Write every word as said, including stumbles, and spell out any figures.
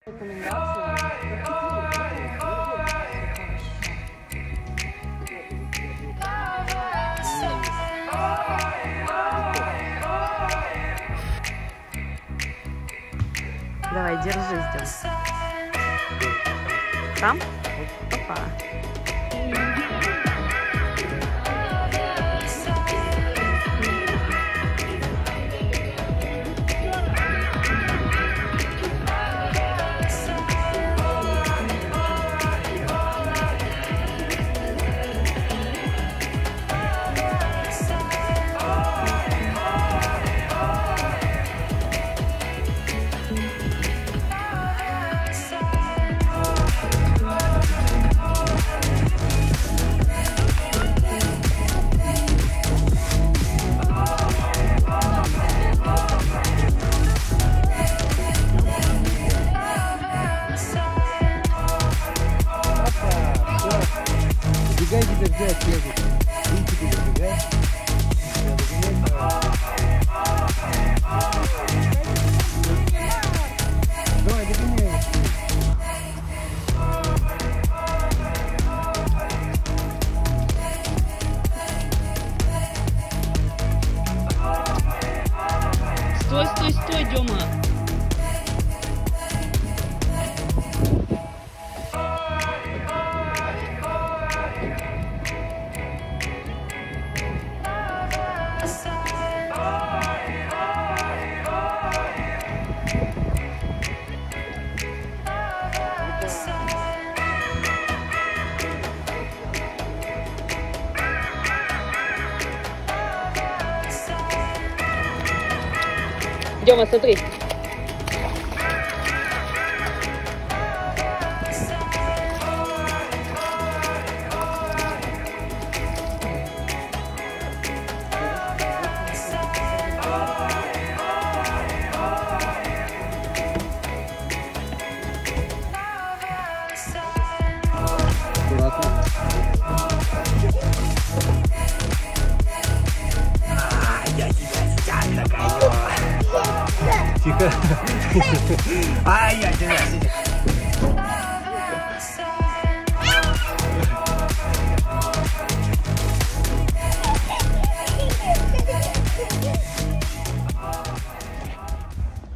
Давай, держись, Дем. Там? Опа. Убегай теперь, где отъедет. Видите, теперь убегай. Давай, догоняй его. Стой, стой, стой, Дема. Дема, смотри. Аккуратно. А, я тебя сейчас догоню. Тихо. Ай, я тебя сейчас.